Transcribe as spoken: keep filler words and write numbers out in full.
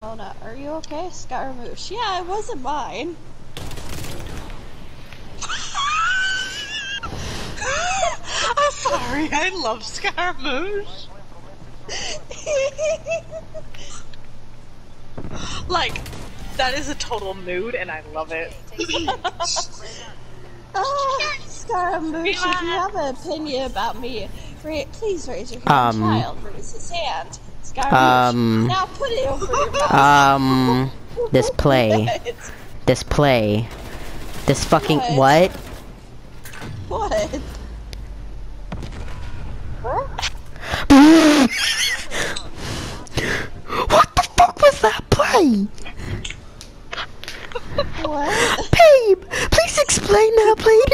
Oh no, are you okay? Scaramouche. Yeah, it wasn't mine. I'm sorry, I love Scaramouche. Like, that is a total mood and I love it. Oh, Scaramouche, if you have an opinion about me, ra please raise your hand. Um, Child, raise his hand. Scaramouche. Um, now put it over your mouth. Um, display. Display. This fucking, what? What? What? What the fuck was that play? What? Babe, please explain that play